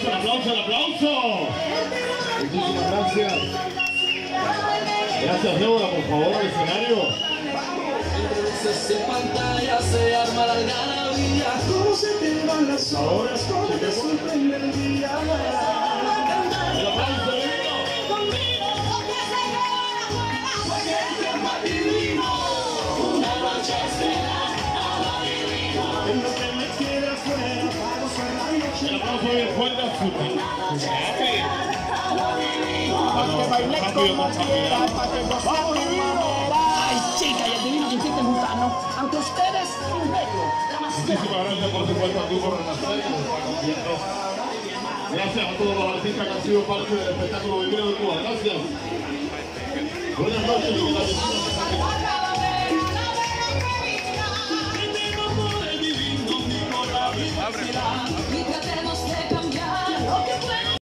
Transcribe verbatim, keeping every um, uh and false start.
aplauso, el aplauso, el aplauso. Muchísimas gracias. Gracias, Débora, por favor, al escenario. En pantalla se arma la algarabía. Cómo se te van las horas, cómo te sorprende el día. El aplauso, Conmigo, porque se queda afuera. Porque el tiempo es divino. Una noche será divino. En lo que me quiere afuera, para gozar la noche. el aplauso bien fuerte a su Que baile como quiera, para que goce a mi manera. Ay, chica, y el divino que hiciste gusano, aunque ustedes un bello, la más Muchísimas gracias, por supuesto, al grupo Renacer, que nos está acompañando. Gracias a todos los artistas que han sido parte del espectáculo Vivero de Cuba. Gracias. Buenas noches y que la Abre.